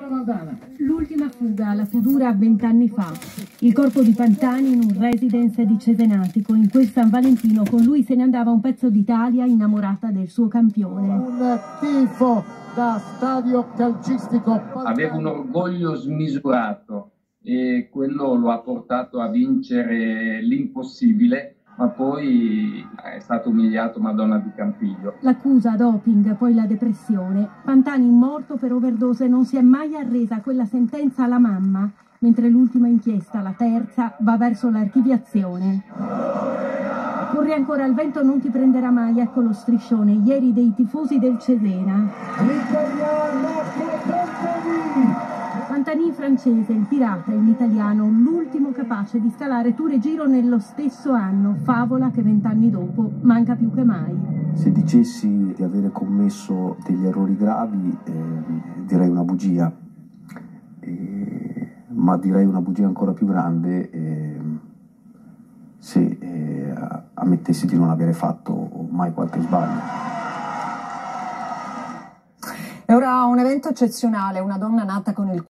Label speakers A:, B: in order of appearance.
A: L'ultima fuga, la più dura, 20 anni fa. Il corpo di Pantani in un residence di Cesenatico. In quel San Valentino con lui se ne andava un pezzo d'Italia innamorata del suo campione.
B: Un tifo da stadio calcistico.
C: Aveva un orgoglio smisurato e quello lo ha portato a vincere l'impossibile, ma poi è stato umiliato Madonna di Campiglio.
A: L'accusa, doping, poi la depressione. Pantani morto per overdose, non si è mai arresa. Quella sentenza alla mamma, mentre l'ultima inchiesta, la terza, va verso l'archiviazione. Corri ancora, il vento non ti prenderà mai, ecco lo striscione, ieri dei tifosi del Cesena. Pantani francese, il pirata in italiano, l'ultimo capace di scalare Tour e Giro nello stesso anno, favola che 20 anni dopo manca più che mai.
D: Se dicessi di avere commesso degli errori gravi, direi una bugia, ma direi una bugia ancora più grande se ammettessi di non avere fatto mai qualche sbaglio.
E: È ora un evento eccezionale, una donna nata con il